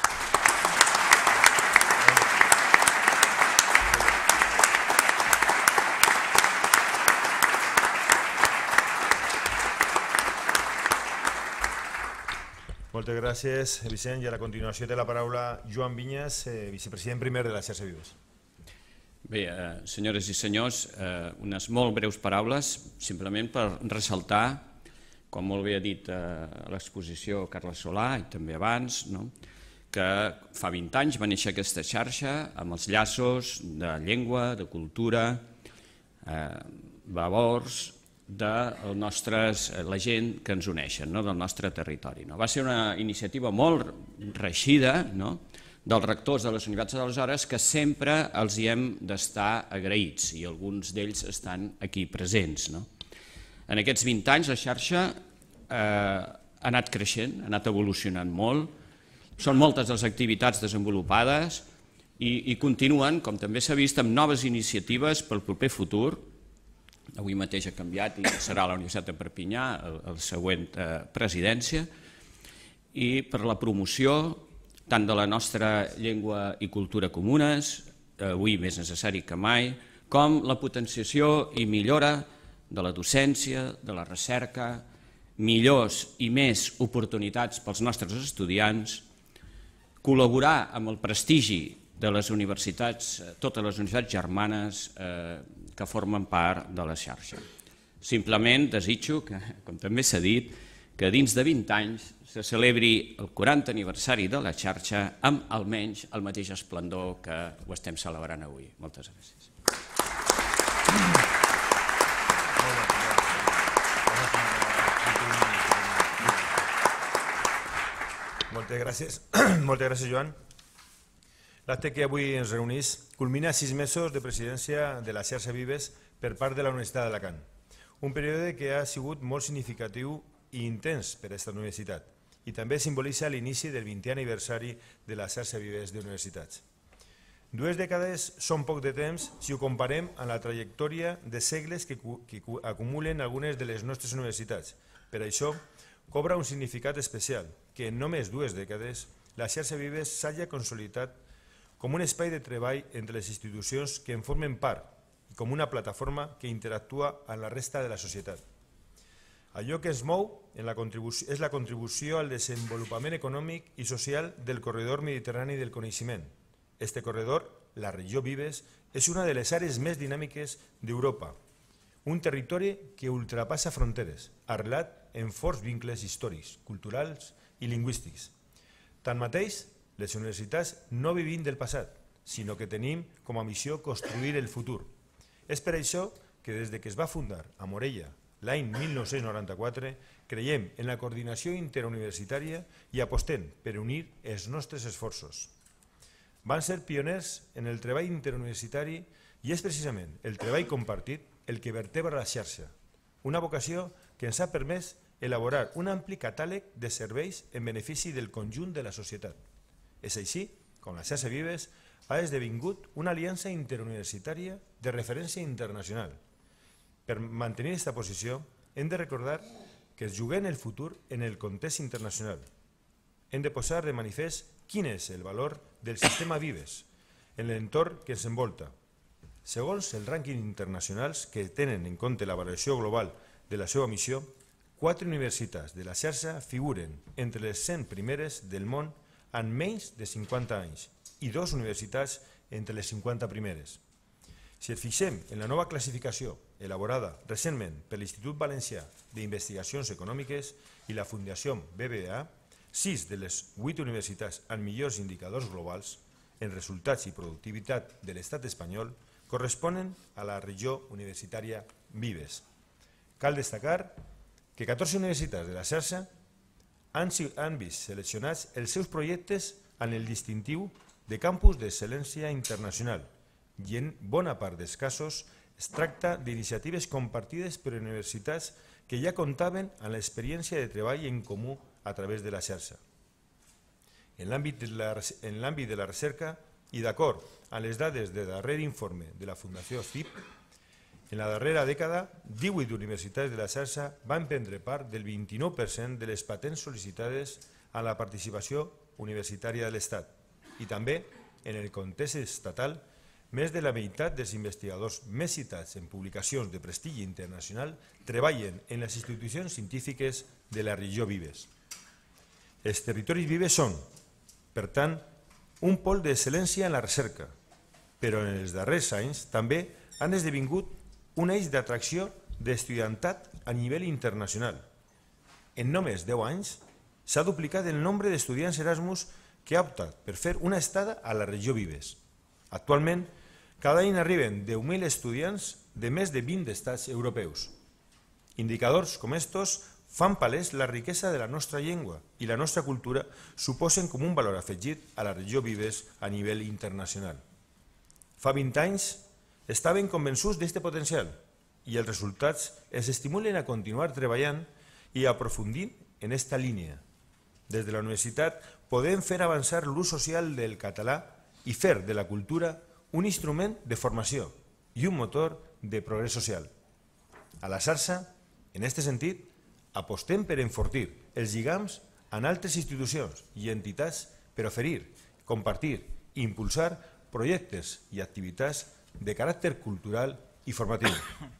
Moltes gràcies, Vicent. I a la continuació té la paraula Joan Vinyes, vicepresident primer de la xarxa Vives. Bé, senyores i senyors, unes molt breus paraules, simplement per ressaltar, com molt bé ha dit a l'exposició Carles Solà i també abans, que fa 20 anys va néixer aquesta xarxa amb els llaços de llengua, de cultura, valors, de la gent que ens uneixen, del nostre territori. Va ser una iniciativa molt reeixida dels rectors de les universitats d'aleshores que sempre els hi hem d'estar agraïts i alguns d'ells estan aquí presents. En aquests 20 anys la xarxa ha anat creixent, ha anat evolucionant molt, són moltes les activitats desenvolupades i continuen, com també s'ha vist, amb noves iniciatives pel proper futur. Avui mateix ha canviat i serà a la Universitat de Perpinyà la següent presidència, i per la promoció tant de la nostra llengua i cultura comunes, avui més necessari que mai, com la potenciació i millora de la docència, de la recerca, millors i més oportunitats pels nostres estudiants, col·laborar amb el prestigi de les universitats, totes les universitats germanes que formen part de la xarxa. Simplement desitjo, com també s'ha dit, que dins de 20 anys se celebri el 40 aniversari de la xarxa amb almenys el mateix esplendor que ho estem celebrant avui. Moltes gràcies. Moltes gràcies, Joan. L'acte que avui ens reunís culmina 6 mesos de presidència de la xarxa Vives per part de la Universitat d'Alacant, un període que ha sigut molt significatiu i intens per a aquesta universitat i també simbolitza l'inici del 20è aniversari de la xarxa Vives d'universitats. 2 dècades són poc de temps si ho comparem amb la trajectòria de segles que acumulen algunes de les nostres universitats. Per això, cobra un significat especial que en només 2 dècades la xarxa Vives s'hagi consolidat com un espai de treball entre les institucions que en formen part i com una plataforma que interactua amb la resta de la societat. Allò que ens mou és la contribució al desenvolupament econòmic i social del corredor mediterrani del coneixement. Este corredor, la regió Vives, és una de les àrees més dinàmiques d'Europa, un territori que ultrapassa fronteres, arrelat en forts vincles històrics, culturals i lingüístics. Tanmateix, les universitats no vivim del passat, sinó que tenim com a missió construir el futur. És per això que des que es va fundar a Morella l'any 1994 creiem en la coordinació interuniversitària i apostem per unir els nostres esforços. Van ser pioners en el treball interuniversitari i és precisament el treball compartit el que vertebra la xarxa, una vocació que ens ha permès elaborar un ampli catàleg de serveis en benefici del conjunt de la societat. És així com la xarxa Vives ha esdevingut una aliança interuniversitària de referència internacional. Per mantenir aquesta posició, hem de recordar que es juguem el futur en el context internacional. Hem de posar de manifest quin és el valor del sistema Vives en l'entorn que ens envolta. Segons els rànquings internacionals que tenen en compte la valoració global de la seva missió, 4 universitats de la xarxa figuren entre les 100 primeres del món en menys de 50 anys i 2 universitats entre les 50 primeres. Si ens fixem en la nova classificació elaborada recentment per l'Institut Valencià d'Investigacions Econòmiques i la Fundació BBVA, 6 de les 8 universitats amb millors indicadors globals en resultats i productivitat de l'estat espanyol corresponen a la regió universitària Vives. Cal destacar que 14 universitats de la xarxa han vist seleccionats els seus projectes en el distintiu de campus d'excel·lència internacional i en bona part dels casos es tracta d'iniciatives compartides per universitats que ja comptaven amb l'experiència de treball en comú a través de la xarxa. En l'àmbit de la recerca i d'acord amb les dades del darrer informe de la Fundació CIP, en la darrera dècada, 18 universitats de la xarxa van prendre part del 29% de les patents sol·licitades a la participació universitària de l'Estat i també, en el context estatal, més de la meitat dels investigadors més citats en publicacions de prestigi internacional treballen en les institucions científiques de la regió Vives. Els territoris Vives són, per tant, un pol d'excel·lència en la recerca, però en els darrers anys també han esdevingut un eix d'atracció d'estudiantat a nivell internacional. En només 10 anys s'ha duplicat el nombre d'estudiants Erasmus que ha optat per fer una estada a la regió Vives. Actualment, cada any arriben 10.000 estudiants de més de 20 estats europeus. Indicadors com estos fan palès la riquesa de la nostra llengua i la nostra cultura suposen com un valor afegit a la regió Vives a nivell internacional. Fa 20 anys estaven convençuts d'aquest potencial i els resultats ens estimulen a continuar treballant i a aprofundir en aquesta línia. Des de la universitat podem fer avançar l'ús social del català i fer de la cultura un instrument de formació i un motor de progrés social. A la xarxa, en aquest sentit, apostem per enfortir els lligams amb altres institucions i entitats per oferir, compartir i impulsar projectes i activitats de caràcter cultural i formatiu.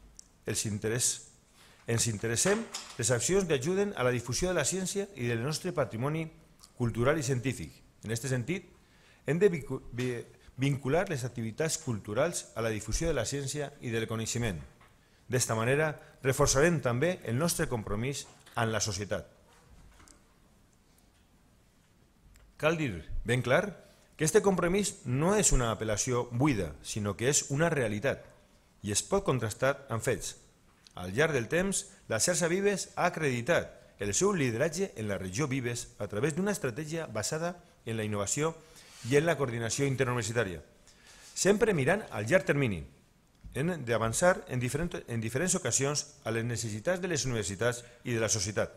Ens interessem les accions que ajuden a la difusió de la ciència i del nostre patrimoni cultural i científic. En aquest sentit, hem de vincular les activitats culturals a la difusió de la ciència i del coneixement. D'esta manera, reforçarem també el nostre compromís amb la societat. Cal dir ben clar que aquest compromís no és una apel·lació buida, sinó que és una realitat i es pot contrastar amb fets. Al llarg del temps, la xarxa Vives ha acreditat el seu lideratge en la regió Vives a través d'una estratègia basada en la innovació i en la coordinació interuniversitària, sempre mirant al llarg termini. Hem d'avançar en diferents ocasions a les necessitats de les universitats i de la societat.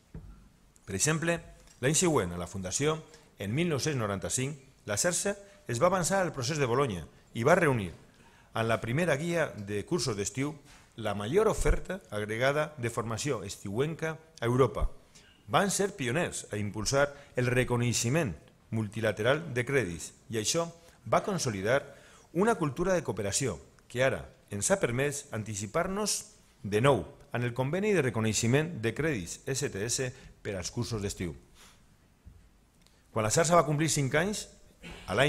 Per exemple, l'any següent a la Fundació, en 1995, la xarxa es va avançar al procés de Bolonya i va reunir, en la primera guia de cursos d'estiu, la major oferta agregada de formació estiuenca a Europa. Van ser pioners a impulsar el reconeixement multilateral de crèdits i això va consolidar una cultura de cooperació que ara ens ha permès anticipar-nos de nou en el conveni de reconeixement de crèdits STS per als cursos d'estiu. Quan la xarxa va complir 5 anys, a l'any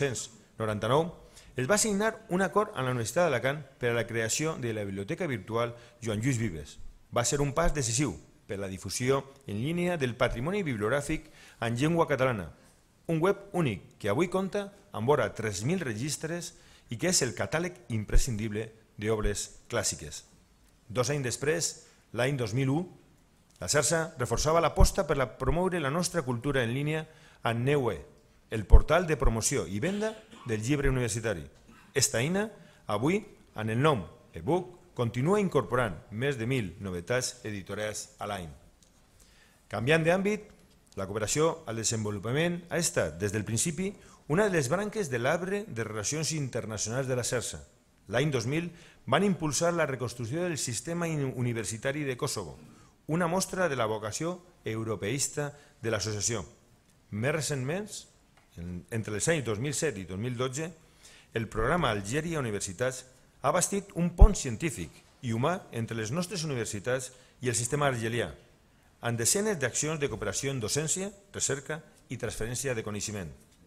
1999, es va signar un acord amb la Universitat d'Alacant per a la creació de la biblioteca virtual Joan Lluís Vives. Va ser un pas decisiu per a la difusió en línia del patrimoni bibliogràfic en llengua catalana, un web únic que avui compta amb vora 3.000 registres i que és el catàleg imprescindible d'obres clàssiques. 2 anys després, l'any 2001, la xarxa reforçava l'aposta per promoure la nostra cultura en línia en Neue, el portal de promoció i venda del llibre universitari. Esta eina, avui, en el nom e-book, continua incorporant més de 1.000 novetats editorials a l'any. Canviant d'àmbit, la cooperació al desenvolupament ha estat, des del principi, una de les branques de l'arbre de relacions internacionals de la xarxa. L'any 2000 van impulsar la reconstrucció del sistema universitari de Kosovo, una mostra de la vocació europeista de l'associació. Més recentment, entre els anys 2007 i 2012, el programa Algèria Universitats ha bastit un pont científic i humà entre les nostres universitats i el sistema argelià, amb desenes d'accions de cooperació en docència, recerca i transferència de coneixement.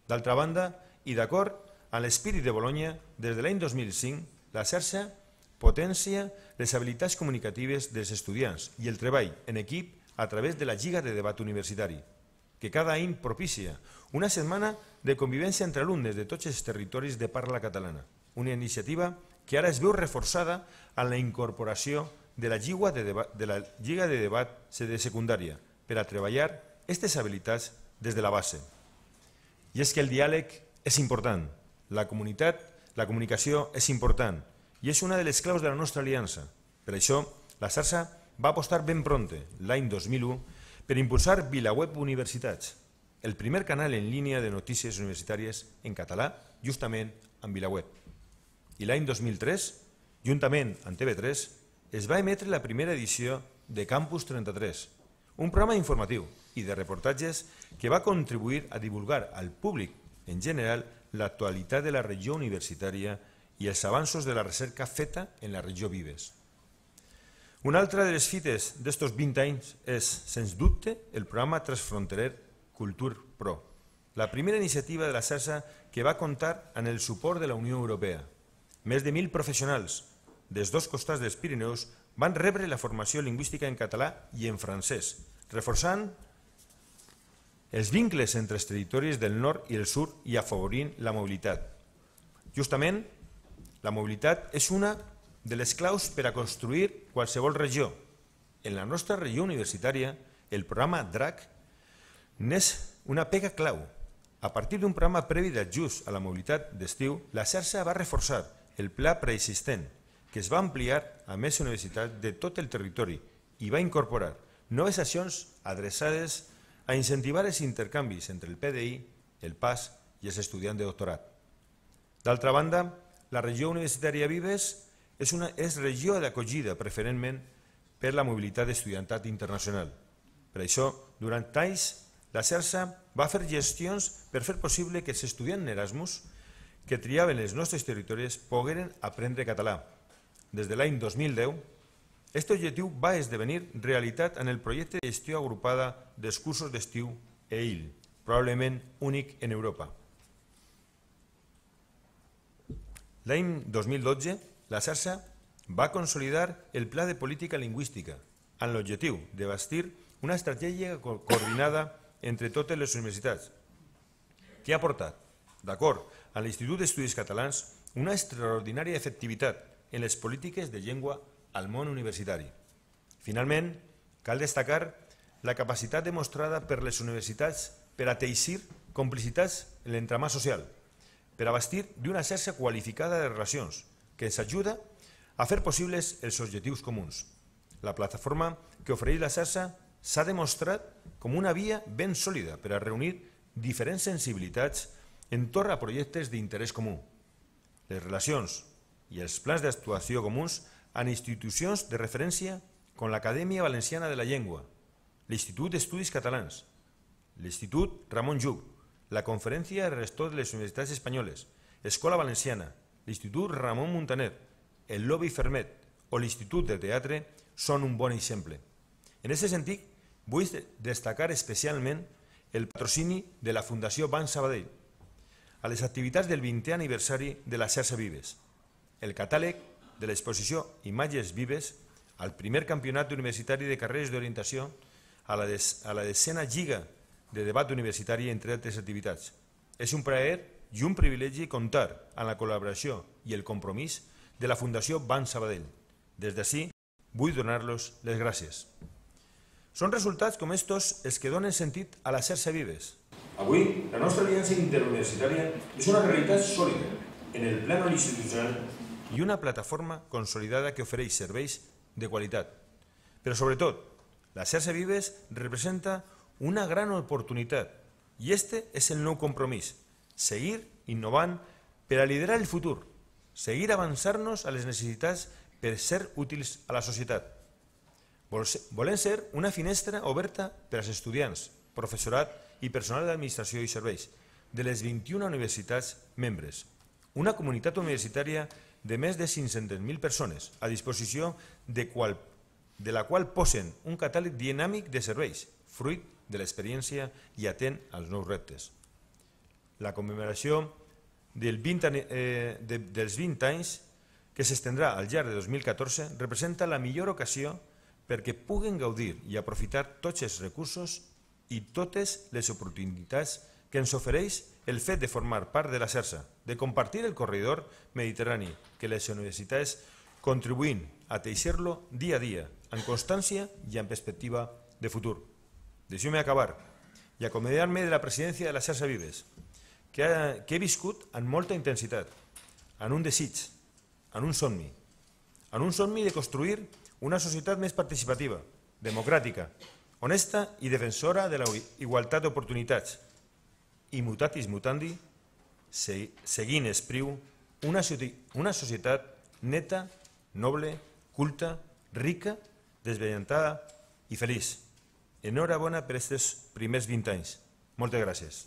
D'altra banda, i d'acord amb l'espírit de Bologna, des de l'any 2005, la xarxa potència les habilitats comunicatives dels estudiants i el treball en equip a través de la Lliga de Debat Universitari, que cada any propicia una setmana de convivència entre alumnes de tots els territoris de parla catalana, una iniciativa que ara es veu reforçada amb la incorporació de la Lliga de Debat de secundària per a treballar aquestes habilitats des de la base. I és que el diàleg és important, la comunicació és important i és una de les claus de la nostra aliança. Per això, la xarxa va apostar ben pronte, l'any 2001, per impulsar VilaWeb Universitats, el primer canal en línia de notícies universitàries en català, justament amb VilaWeb. I l'any 2003, juntament amb TV3, es va emetre la primera edició de Campus 33, un programa informatiu i de reportatges que va contribuir a divulgar al públic en general l'actualitat de la regió universitària i els avanços de la recerca feta en la regió Vives. Una altra de les fites d'estos 20 anys és, sens dubte, el programa transfronterer Cultur Pro, la primera iniciativa de la xarxa que va comptar amb el suport de la Unió Europea. Més de 1.000 professionals dels dos costats dels Pirineus van rebre la formació lingüística en català i en francès, reforçant els vincles entre els territoris del nord i el sud i afavorint la mobilitat. Justament, la mobilitat és una de les claus per a construir qualsevol regió. En la nostra regió universitària, el programa DRAC n'és una pega clau. A partir d'un programa previ d'ajust a la mobilitat d'estiu, la xarxa va reforçar el pla preexistent, que es va ampliar a més universitats de tot el territori i va incorporar noves accions adreçades a incentivar els intercanvis entre el PDI, el PAS i els estudiants de doctorat. D'altra banda, la regió universitària Vives és regió d'acollida preferentment per la mobilitat estudiantat internacional. Per això, durant anys, la xarxa va fer gestions per fer possible que els estudiants Erasmus que triaven els nostres territoris pogueren aprendre català. Des de l'any 2010, aquest objectiu va esdevenir realitat en el projecte de gestió agrupada dels cursos d'estiu EIL, probablement únic en Europa. L'any 2012, la xarxa va consolidar el Pla de Política Lingüística amb l'objectiu de bastir una estratègia coordinada entre totes les universitats, que ha portat, d'acord amb l'Institut d'Estudis Catalans, una extraordinària efectivitat en les polítiques de llengua al món universitari. Finalment, cal destacar la capacitat demostrada per les universitats per a teixir complicitats en l'entramà social, per a bastir d'una xarxa qualificada de relacions que ens ajuda a fer possibles els objectius comuns. La plataforma que ofereix la xarxa s'ha demostrat com una via ben sòlida per a reunir diferents sensibilitats entorn a projectes d'interès comú. Les relacions i els plans d'actuació comuns en institucions de referència com l'Acadèmia Valenciana de la Llengua, l'Institut d'Estudis Catalans, l'Institut Ramon Lluch, la Conferència de Rectors de les Universitats Espanyoles, Escola Valenciana, l'Institut Ramon Muntaner, el Lobby Fermet o l'Institut de Teatre són un bon exemple. En aquest sentit, vull destacar especialment el patrocini de la Fundació Banc Sabadell a les activitats del 20è aniversari de la xarxa Vives, el catàleg de l'exposició Imatges Vives al primer campionat universitari de carreres d'orientació a la 10a Lliga de Debat Universitari, entre altres activitats. És un plaer i un privilegi comptar amb la col·laboració i el compromís de la Fundació Banc Sabadell. Des d'ací vull donar-los les gràcies. Són resultats com estos els que donen sentit a la xarxa Vives. Avui, la nostra aliança interuniversitària és una realitat sòlida en el plano institucional i una plataforma consolidada que ofereix serveis de qualitat. Però sobretot, la xarxa Vives representa una gran oportunitat i este és el nou compromís, seguir innovant per a liderar el futur, seguir avançar-nos a les necessitats per ser útils a la societat. Volem ser una finestra oberta per als estudiants, professorat i personal d'administració i serveis de les 21 universitats membres, una comunitat universitària de més de 500.000 persones a disposició de la qual posen un catàleg dinàmic de serveis, fruit de l'experiència i atén als nous reptes. La commemoració dels 20 anys que s'estendrà al llarg de 2014 representa la millor ocasió perquè puguen gaudir i aprofitar tots els recursos i totes les oportunitats que ens ofereix el fet de formar part de la xarxa, de compartir el corredor mediterrani, que les universitats contribuint a teixir-lo dia a dia, amb constància i amb perspectiva de futur. Deixeu-me acabar i acomiadar-me de la presidència de la xarxa Vives, que he viscut amb molta intensitat, en un desig, en un somni de construir una societat més participativa, democràtica, honesta i defensora de la igualtat d'oportunitats, i mutatis mutandi, seguint espriu, una societat neta, noble, culta, rica, desvellentada i feliç. Enhorabona per aquests primers 20 anys. Moltes gràcies.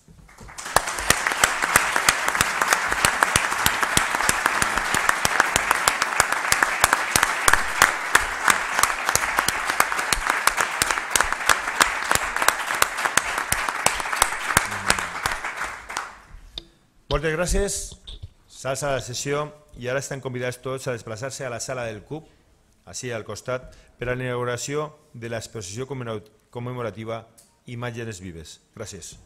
Moltes gràcies, s'alça la sessió i ara estan convidats tots a desplaçar-se a la sala del CUP, així al costat, per a la inauguració de l'exposició commemorativa Imatges Vives. Gràcies.